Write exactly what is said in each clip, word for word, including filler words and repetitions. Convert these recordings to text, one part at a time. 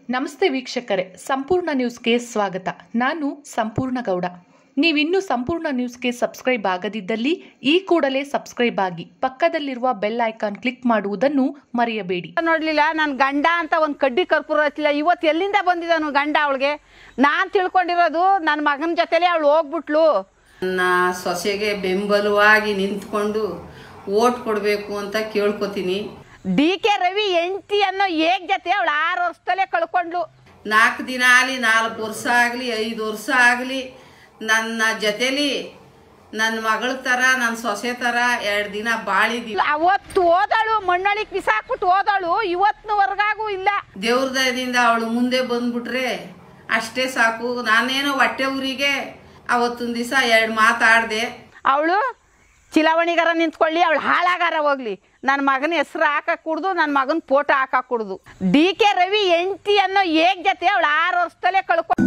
ನಮಸ್ತೆ ವೀಕ್ಷಕರೇ, ಸಂಪೂರ್ಣ ನ್ಯೂಸ್ಗೆ ಸ್ವಾಗತ. ನಾನು ಸಂಪೂರ್ಣ ಗೌಡ. ನೀವಿನ್ನೂ ಸಂಪೂರ್ಣ ನ್ಯೂಸ್ಗೆ ಸಬ್ಸ್ಕ್ರೈಬ್ ಆಗದಿದ್ದಲ್ಲಿ ಈ ಕೂಡಲೇ ಸಬ್ಸ್ಕ್ರೈಬ್ ಆಗಿ ಪಕ್ಕದಲ್ಲಿರುವ ಬೆಲ್ ಐಕಾನ್ ಕ್ಲಿಕ್ ಮಾಡುವುದನ್ನು ಮರೆಯಬೇಡಿ. ನೋಡ್ಲಿಲ್ಲ ನನ್ನ ಗಂಡ ಅಂತ ಒಂದು ಕಡ್ಡಿ ಕರ್ಪೂರ ಹಚ್ಚಲಿಲ್ಲ. ಇವತ್ತು ಎಲ್ಲಿಂದ ಬಂದಿದ್ದಾನು ಗಂಡ ಅವಳಿಗೆ? ನಾನು ತಿಳ್ಕೊಂಡಿರೋದು ನನ್ನ ಮಗನ ಜೊತೆಲೇ ಅವಳು ಹೋಗ್ಬಿಟ್ಲು. ನನ್ನ ಸೊಸೆಗೆ ಬೆಂಬಲವಾಗಿ ನಿಂತ್ಕೊಂಡು ಓಟ್ ಕೊಡಬೇಕು ಅಂತ ಕೇಳ್ಕೊತೀನಿ. ಡಿ ಕೆ ರವಿ ಎಂಟಿ ಅನ್ನೋ ಏಕ್ ಜೊತೆ ಅವಳು ಆರು ವರ್ಷದಲ್ಲೇ ಕಳ್ಕೊಂಡ್ಲು. ನಾಲ್ಕು ದಿನ ಆಗಲಿ, ನಾಲ್ಕು ವರ್ಷ ಆಗಲಿ, ಐದು ವರ್ಷ ಆಗಲಿ ನನ್ನ ಜೊತೆಲಿ ನನ್ನ ಮಗಳ ಥರ, ನನ್ನ ಸೊಸೆ ಥರ ಎರಡು ದಿನ ಬಾಳಿದೀವಿ. ಅವತ್ತು ಹೋದಳು, ಮಣ್ಣೊಳಿಗೆ ಬಿಸಾಕ್ಬಿಟ್ಟು ಹೋದಳು. ಇವತ್ತಿನವರೆಗಾಗೂ ಇಲ್ಲ. ದೇವ್ರ ದಯದಿಂದ ಅವಳು ಮುಂದೆ ಬಂದ್ಬಿಟ್ರೆ ಅಷ್ಟೇ ಸಾಕು. ನಾನೇನೋ ಹೊಟ್ಟೆ ಊರಿಗೆ ಅವತ್ತೊಂದು ದಿವಸ ಎರಡು ಮಾತಾಡಿದೆ. ಅವಳು ಚಿಲಾವಣಿಗಾರ ನಿಂತ್ಕೊಳ್ಳಿ, ಅವಳು ಹಾಳಾಗಾರ ಹೋಗ್ಲಿ, ನನ್ನ ಮಗನ ಹೆಸರು ಹಾಕಕ್ ಕುಡ್ದು, ನನ್ನ ಮಗನ ಫೋಟೋ ಹಾಕಕ್ ಕುಡ್ದು. ಡಿ ಕೆ ರವಿ ಎಂಟಿ ಅನ್ನೋ ಏಕ್ ಜೊತೆ ಅವಳು ಆರು ವರ್ಷದಲ್ಲೇ ಕಳ್ಕೊಂಡು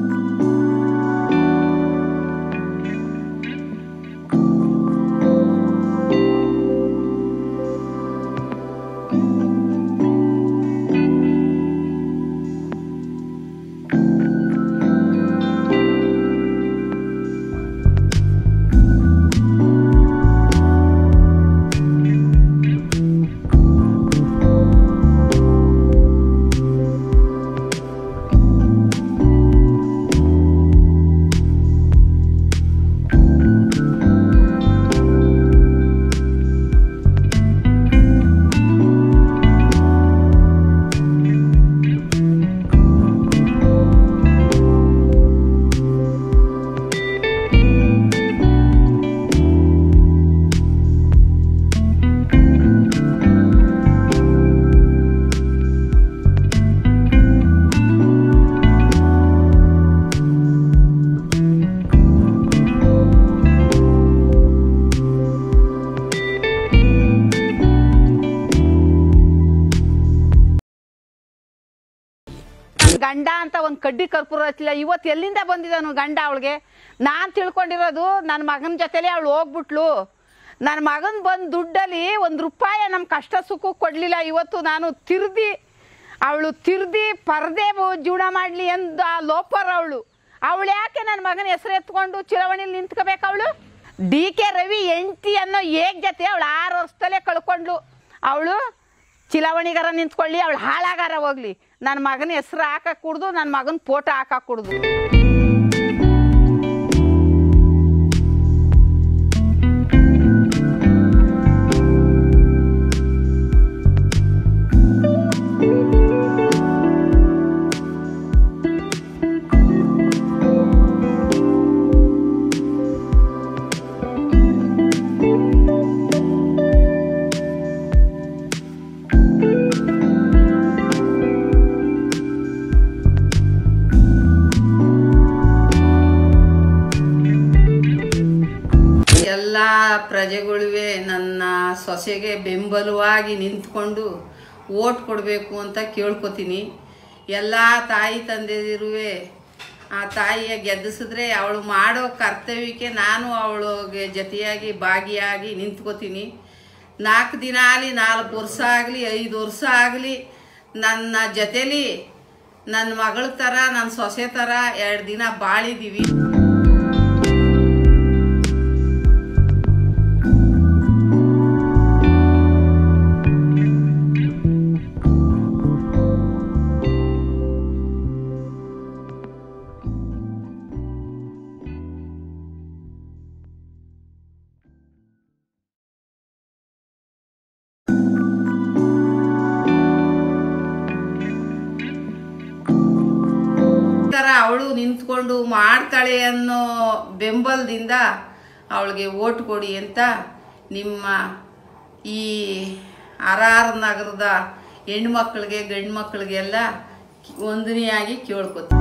ಗಂಡ ಅಂತ ಒಂದು ಕಡ್ಡಿ ಕರ್ಪೂರ ಹಚ್ಚಲಿಲ್ಲ. ಇವತ್ತು ಎಲ್ಲಿಂದ ಬಂದಿದ್ದಾನು ಗಂಡ ಅವಳಿಗೆ? ನಾನು ತಿಳ್ಕೊಂಡಿರೋದು ನನ್ನ ಮಗನ ಜೊತೆಲೇ ಅವಳು ಹೋಗ್ಬಿಟ್ಲು. ನನ್ನ ಮಗನ ಬಂದು ದುಡ್ಡಲ್ಲಿ ಒಂದು ರೂಪಾಯಿ ನಮ್ಮ ಕಷ್ಟ ಸುಖ ಕೊಡಲಿಲ್ಲ. ಇವತ್ತು ನಾನು ತಿರ್ದಿ ಅವಳು ತಿರ್ದಿ ಪರದೆ ಜೀವನ ಮಾಡಲಿ ಎಂದು ಆ ಲೋಪರ್ ಅವಳು. ಅವಳು ಯಾಕೆ ನನ್ನ ಮಗನ ಹೆಸರು ಎತ್ಕೊಂಡು ಚಿರವಣಿಲಿ ನಿಂತ್ಕೋಬೇಕು? ಅವಳು ಡಿ ಕೆ ರವಿ ಎಂಟಿ ಅನ್ನೋ ಏಕ್ ಜೊತೆ ಅವಳು ಆರು ವರ್ಷದಲ್ಲೇ ಕಳ್ಕೊಂಡ್ಲು. ಅವಳು ಚಿಲಾವಣಿಗಾರ ನಿಂತ್ಕೊಳ್ಳಿ, ಅವಳು ಹಾಳಾಗಾರ ಹೋಗ್ಲಿ, ನನ್ನ ಮಗನ ಹೆಸರು ಹಾಕಕ್ ಕುಡ್ದು, ನನ್ನ ಮಗನ ಫೋಟೋ ಹಾಕಕ್ ಕುಡ್ದು. ಎಲ್ಲ ಪ್ರಜೆಗಳಿವೆ ನನ್ನ ಸೊಸೆಗೆ ಬೆಂಬಲವಾಗಿ ನಿಂತ್ಕೊಂಡು ಓಟ್ ಕೊಡಬೇಕು ಅಂತ ಕೇಳ್ಕೊತೀನಿ. ಎಲ್ಲ ತಾಯಿ ತಂದೆದಿರುವೆ ಆ ತಾಯಿಯ ಗೆದ್ದಿಸಿದ್ರೆ ಅವಳು ಮಾಡೋ ಕರ್ತವ್ಯಕ್ಕೆ ನಾನು ಅವಳಿಗೆ ಜೊತೆಯಾಗಿ ಭಾಗಿಯಾಗಿ ನಿಂತ್ಕೋತೀನಿ. ನಾಲ್ಕು ದಿನ ಆಗಲಿ, ನಾಲ್ಕು ವರ್ಷ ಆಗಲಿ, ಐದು ವರ್ಷ ಆಗಲಿ ನನ್ನ ಜೊತೆಲಿ ನನ್ನ ಮಗಳ ಥರ, ನನ್ನ ಸೊಸೆ ಥರ ಎರಡು ದಿನ ಬಾಳಿದೀವಿ. ಅವಳು ನಿಂತ್ಕೊಂಡು ಮಾಡ್ತಾಳೆ ಅನ್ನೋ ಬೆಂಬಲದಿಂದ ಅವಳಿಗೆ ಓಟ್ ಕೊಡಿ ಅಂತ ನಿಮ್ಮ ಈ ಆರ್ ಆರ್ ನಗರದ ಹೆಣ್ಮಕ್ಳಿಗೆ ಗಂಡು ಮಕ್ಕಳಿಗೆಲ್ಲ ವಂದನೆಯಾಗಿ ಕೇಳ್ಕೊತೀನಿ.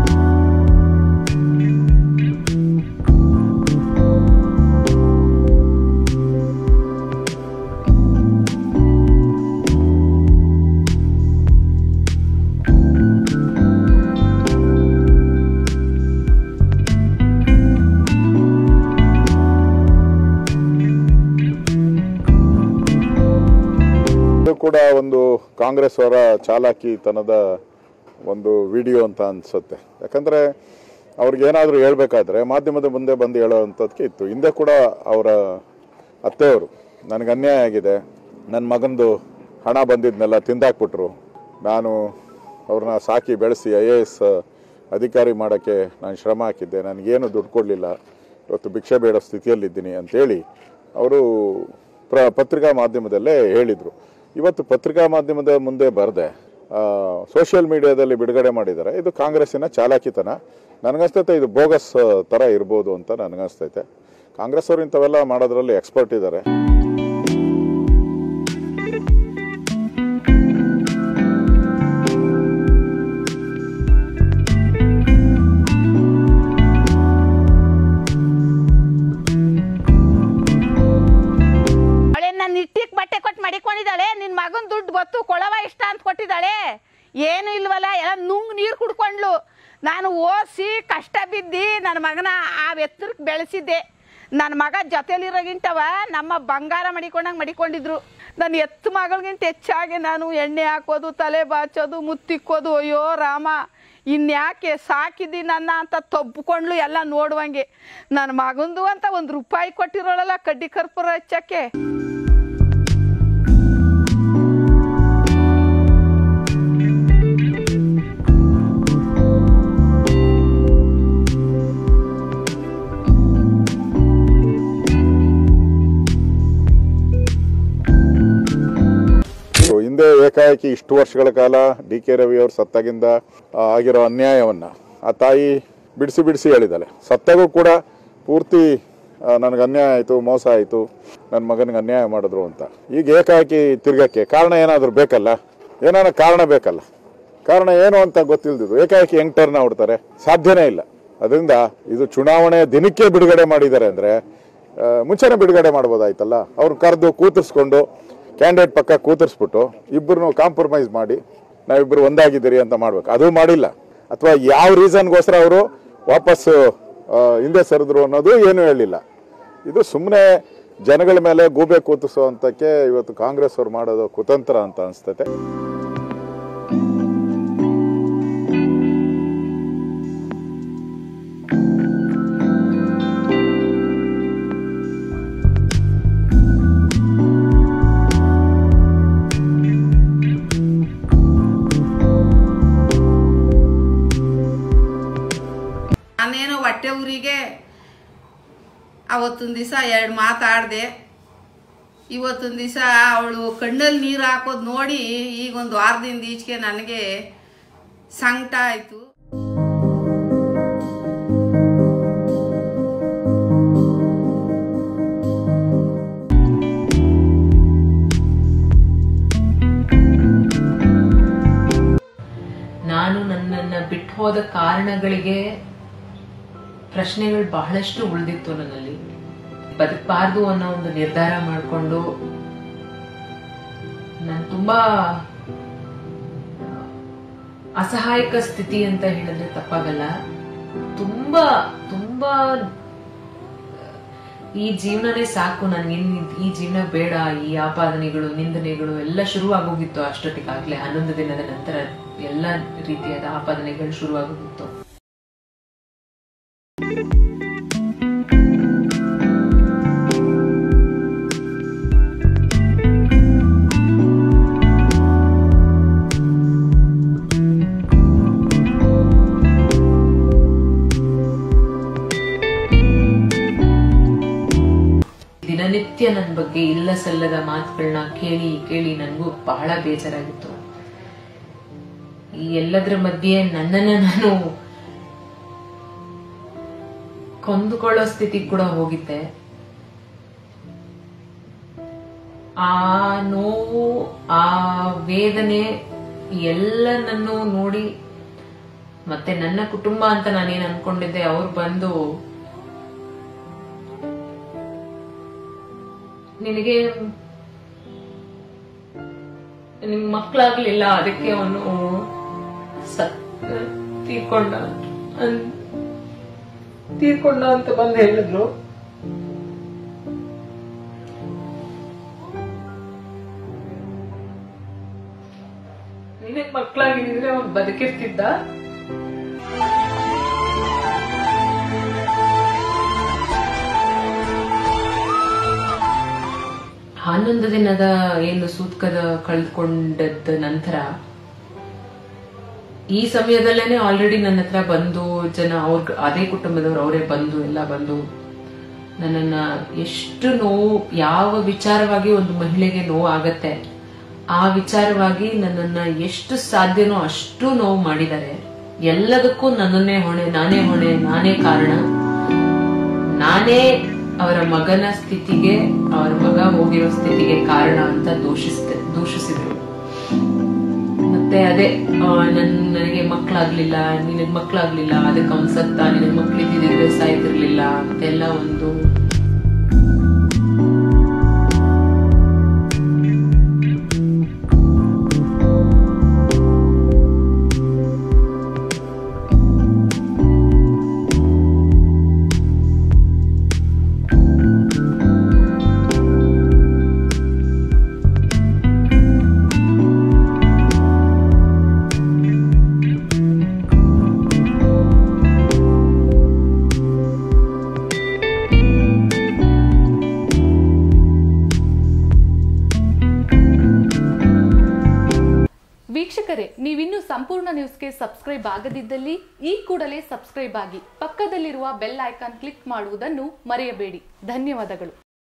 ಕೂಡ ಒಂದು ಕಾಂಗ್ರೆಸ್ ಅವರ ಚಾಲಾಕಿತನದ ಒಂದು ವಿಡಿಯೋ ಅಂತ ಅನಿಸುತ್ತೆ. ಯಾಕಂದರೆ ಅವ್ರಿಗೇನಾದರೂ ಹೇಳಬೇಕಾದ್ರೆ ಮಾಧ್ಯಮದ ಮುಂದೆ ಬಂದು ಹೇಳೋವಂಥದ್ದಕ್ಕೆ ಇತ್ತು. ಹಿಂದೆ ಕೂಡ ಅವರ ಅತ್ತೆಯವರು ನನಗೆ ಅನ್ಯಾಯ ಆಗಿದೆ, ನನ್ನ ಮಗನದು ಹಣ ಬಂದಿದ್ದನ್ನೆಲ್ಲ ತಿಂದಾಕ್ಬಿಟ್ರು, ನಾನು ಅವ್ರನ್ನ ಸಾಕಿ ಬೆಳೆಸಿ ಐ ಎ ಎಸ್ ಅಧಿಕಾರಿ ಮಾಡೋಕ್ಕೆ ನಾನು ಶ್ರಮ ಹಾಕಿದ್ದೆ, ನನಗೇನು ದುಡ್ಡು ಕೊಡಲಿಲ್ಲ, ಇವತ್ತು ಭಿಕ್ಷೆ ಬೇಡೋ ಸ್ಥಿತಿಯಲ್ಲಿದ್ದೀನಿ ಅಂತೇಳಿ ಅವರು ಪ್ರ ಪತ್ರಿಕಾ ಮಾಧ್ಯಮದಲ್ಲೇ ಹೇಳಿದರು. ಇವತ್ತು ಪತ್ರಿಕಾ ಮಾಧ್ಯಮದ ಮುಂದೆ ಬರದೆ ಸೋಷಿಯಲ್ ಮೀಡಿಯಾದಲ್ಲಿ ಬಿಡುಗಡೆ ಮಾಡಿದ್ದಾರೆ. ಇದು ಕಾಂಗ್ರೆಸ್ಸಿನ ಚಾಲಾಕಿತನ. ನನಗನ್ಸ್ತೈತೆ ಇದು ಬೋಗಸ್ ಥರ ಇರ್ಬೋದು ಅಂತ ನನಗನ್ಸ್ತೈತೆ. ಕಾಂಗ್ರೆಸ್ ಅವರು ಇಂಥವೆಲ್ಲ ಮಾಡೋದ್ರಲ್ಲಿ ಎಕ್ಸ್ಪರ್ಟ್ ಇದ್ದಾರೆ. ನಿಟ್ಟಿಗೆ ಬಟ್ಟೆ ಕೊಟ್ಟು ಮಡಿಕೊಂಡಿದ್ದಾಳೆ. ನಿನ್ನ ಮಗನ ದುಡ್ಡು ಬತ್ತು ಕೊಳವ ಇಷ್ಟ ಅಂತ ಕೊಟ್ಟಿದ್ದಾಳೆ. ಏನು ಇಲ್ವಲ್ಲ, ಎಲ್ಲ ನುಂಗ್ ನೀರು ಕುಡ್ಕೊಂಡ್ಲು. ನಾನು ಓದಿಸಿ ಕಷ್ಟ ಬಿದ್ದು ನನ್ನ ಮಗನ ಆ ಎತ್ತರಕ್ಕೆ ಬೆಳೆಸಿದ್ದೆ. ನನ್ನ ಮಗ ಜೊತೆಲಿರೋಗಿಂತವ ನಮ್ಮ ಬಂಗಾರ ಮಡಿಕೊಂಡಂಗೆ ಮಡಿಕೊಂಡಿದ್ರು. ನನ್ನ ಎತ್ತು ಮಗಳಿಗಿಂತ ಹೆಚ್ಚಾಗಿ ನಾನು ಎಣ್ಣೆ ಹಾಕೋದು, ತಲೆ ಬಾಚೋದು, ಮುತ್ತಿಕ್ಕೋದು. ಅಯ್ಯೋ ರಾಮ, ಇನ್ಯಾಕೆ ಸಾಕಿದ್ದಿ ನನ್ನ ಅಂತ ತಬ್ಬಿಕೊಂಡ್ಲು ಎಲ್ಲ ನೋಡುವಂಗೆ. ನನ್ನ ಮಗಂದು ಅಂತ ಒಂದು ರೂಪಾಯಿ ಕೊಟ್ಟಿರೋಳಲ್ಲ ಕಡ್ಡಿ ಕರ್ಪೂರ ಹಚ್ಚಕ್ಕೆ. ಹಿಂದೆ ಏಕಾಏಕಿ ಇಷ್ಟು ವರ್ಷಗಳ ಕಾಲ ಡಿ ಕೆ ರವಿ ಅವರು ಸತ್ತಾಗಿಂದ ಆಗಿರೋ ಅನ್ಯಾಯವನ್ನು ಆ ತಾಯಿ ಬಿಡಿಸಿ ಬಿಡಿಸಿ ಹೇಳಿದ್ದಾಳೆ. ಸತ್ತಾಗೂ ಕೂಡ ಪೂರ್ತಿ ನನಗೆ ಅನ್ಯಾಯ ಆಯಿತು, ಮೋಸ ಆಯಿತು, ನನ್ನ ಮಗನಿಗೆ ಅನ್ಯಾಯ ಮಾಡಿದ್ರು ಅಂತ. ಈಗ ಏಕಾಏಕಿ ತಿರ್ಗಕ್ಕೆ ಕಾರಣ ಏನಾದರೂ ಬೇಕಲ್ಲ, ಏನಾರ ಕಾರಣ ಬೇಕಲ್ಲ. ಕಾರಣ ಏನು ಅಂತ ಗೊತ್ತಿಲ್ದಿದ್ದು ಏಕಾಏಕಿ ಹೆಂಗೆ ಟರ್ನ್ ಆಗ್ಬಿಡ್ತಾರೆ? ಸಾಧ್ಯನೇ ಇಲ್ಲ. ಅದರಿಂದ ಇದು ಚುನಾವಣೆ ದಿನಕ್ಕೆ ಬಿಡುಗಡೆ ಮಾಡಿದ್ದಾರೆ ಅಂದರೆ ಮುಂಚೆನೇ ಬಿಡುಗಡೆ ಮಾಡ್ಬೋದಾಯ್ತಲ್ಲ. ಅವ್ರು ಕರೆದು ಕೂತರಿಸ್ಕೊಂಡು ಕ್ಯಾಂಡಿಡೇಟ್ ಪಕ್ಕ ಕೂತರಿಸ್ಬಿಟ್ಟು ಇಬ್ಬರನ್ನು ಕಾಂಪ್ರಮೈಸ್ ಮಾಡಿ ನಾವಿಬ್ಬರು ಒಂದಾಗಿದ್ದೀರಿ ಅಂತ ಮಾಡ್ಬೇಕು. ಅದು ಮಾಡಿಲ್ಲ. ಅಥವಾ ಯಾವ ರೀಸನ್ಗೋಸ್ಕರ ಅವರು ವಾಪಸ್ಸು ಹಿಂದೆ ಸರಿದ್ರು ಅನ್ನೋದು ಏನೂ ಹೇಳಿಲ್ಲ. ಇದು ಸುಮ್ಮನೆ ಜನಗಳ ಮೇಲೆ ಗೂಬೆ ಕೂತಿಸುವಂತಕ್ಕೆ ಇವತ್ತು ಕಾಂಗ್ರೆಸ್ ಅವ್ರು ಮಾಡೋದು ಕುತಂತ್ರ ಅಂತ ಅನಿಸ್ತೈತೆ. ನಾನೇನೋ ಹೊಟ್ಟೆ ಊರಿಗೆ ಅವತ್ತೊಂದು ದಿವಸ ಎರಡು ಮಾತಾಡಿದೆ. ಇವತ್ತೊಂದು ದಿವಸ ಅವಳು ಕಣ್ಣಲ್ಲಿ ನೀರು ಹಾಕೋದು ನೋಡಿ ಈಗ ಒಂದು ವಾರದಿಂದ ಈಚೆಗೆ ನನಗೆ ಸಂಕಟ ಆಯಿತು. ನಾನು ನನ್ನನ್ನು ಬಿಟ್ಟು ಹೋದ ಕಾರಣಗಳಿಗೆ ಪ್ರಶ್ನೆಗಳು ಬಹಳಷ್ಟು ಉಳಿದಿತ್ತು ನನ್ನಲ್ಲಿ. ಬದುಕಬಾರ್ದು ಅನ್ನೋ ಒಂದು ನಿರ್ಧಾರ ಮಾಡಿಕೊಂಡು ನಾನು ತುಂಬಾ ಅಸಹಾಯಕ ಸ್ಥಿತಿ ಅಂತ ಹೇಳಿದ್ರೆ ತಪ್ಪಾಗಲ್ಲ. ತುಂಬಾ ತುಂಬಾ ಈ ಜೀವನನೇ ಸಾಕು, ನನ್ಗೆ ಈ ಜೀವನ ಬೇಡ, ಈ ಆಪಾದನೆಗಳು ನಿಂದನೆಗಳು ಎಲ್ಲ ಶುರುವಾಗೋಗಿತ್ತು. ಅಷ್ಟೊತ್ತಿಗಾಗ್ಲೇ ಹನ್ನೊಂದು ದಿನದ ನಂತರ ಎಲ್ಲ ರೀತಿಯಾದ ಆಪಾದನೆಗಳು ಶುರುವಾಗೋಗಿತ್ತು. ದಿನನಿತ್ಯ ನನ್ನ ಬಗ್ಗೆ ಇಲ್ಲ ಸಲ್ಲದ ಮಾತುಗಳನ್ನ ಕೇಳಿ ಕೇಳಿ ನನಗೂ ಬಹಳ ಬೇಜಾರಾಗಿತ್ತು. ಈ ಎಲ್ಲದರ ಮಧ್ಯೆ ನನ್ನನ್ನ ನಾನು ಕೊಂದುಕೊಳ್ಳೋ ಸ್ಥಿತಿ ಕೂಡ ಹೋಗಿದ್ದೆ. ಆ ನೋವು, ಆ ವೇದನೆ ಎಲ್ಲನನ್ನು ನೋಡಿ ಮತ್ತೆ ನನ್ನ ಕುಟುಂಬ ಅಂತ ನಾನೇನ್ ಅನ್ಕೊಂಡಿದ್ದೆ, ಅವ್ರು ಬಂದು ನಿನಗೆ ನಿಮ್ ಮಕ್ಳಾಗ್ಲಿಲ್ಲ, ಅದಕ್ಕೆ ಅವನು ತೀರ್ಕೊಂಡ ತೀರ್ಕೊಂಡ ಅಂತ ಬಂದು ಹೇಳಿದ್ರು. ನೀನೇ ಮುಂದಿನ ಮಕ್ಕಳಾಗಿದ್ರೆ ಅವ್ನು ಬದುಕಿರ್ತಿದ್ದ. ಹನ್ನೊಂದು ದಿನದ ಏನು ಸೂತ್ಕದ ಕಳೆದುಕೊಂಡದ ನಂತರ ಈ ಸಮಯದಲ್ಲೇನೆ ಆಲ್ರೆಡಿ ನನ್ನ ಹತ್ರ ಬಂದು ಜನ ಅವ್ರ ಅದೇ ಕುಟುಂಬದವ್ರು ಅವರೇ ಬಂದು ಎಲ್ಲ ಬಂದು ನನ್ನನ್ನ ಎಷ್ಟು ನೋವು, ಯಾವ ವಿಚಾರವಾಗಿ ಒಂದು ಮಹಿಳೆಗೆ ನೋವು ಆಗತ್ತೆ ಆ ವಿಚಾರವಾಗಿ ನನ್ನನ್ನ ಎಷ್ಟು ಸಾಧ್ಯನೋ ಅಷ್ಟು ನೋವು ಮಾಡಿದ್ದಾರೆ. ಎಲ್ಲದಕ್ಕೂ ನನ್ನನ್ನೇ ಹೊಣೆ, ನಾನೇ ಹೊಣೆ, ನಾನೇ ಕಾರಣ, ನಾನೇ ಅವರ ಮಗನ ಸ್ಥಿತಿಗೆ, ಅವರ ಮಗ ಹೋಗಿರೋ ಸ್ಥಿತಿಗೆ ಕಾರಣ ಅಂತ ದೂಷಿಸ್ತೆ ದೂಷಿಸಿದ್ರು. ಮತ್ತೆ ಅದೇ ನನ್ ನನಗೆ ಮಕ್ಕಳಾಗ್ಲಿಲ್ಲ, ನಿನಗ್ ಮಕ್ಕಳಾಗ್ಲಿಲ್ಲ, ಅದಕ್ಕೆ ಅವ್ನ್ ಸತ್ತ, ನಿನಗ್ ಮಕ್ಳಿದ್ದಿದ್ರೆ ಸಾಯ್ತಿರ್ಲಿಲ್ಲ ಅಂತೆಲ್ಲ ಒಂದು ವೀಕ್ಷಕರೇ, ನೀವಿನ್ನೂ ಸಂಪೂರ್ಣ ನ್ಯೂಸ್ಗೆ ಸಬ್ಸ್ಕ್ರೈಬ್ ಆಗದಿದ್ದಲ್ಲಿ ಈ ಕೂಡಲೇ ಸಬ್ಸ್ಕ್ರೈಬ್ ಆಗಿ ಪಕ್ಕದಲ್ಲಿರುವ ಬೆಲ್ ಐಕಾನ್ ಕ್ಲಿಕ್ ಮಾಡುವುದನ್ನು ಮರೆಯಬೇಡಿ. ಧನ್ಯವಾದಗಳು.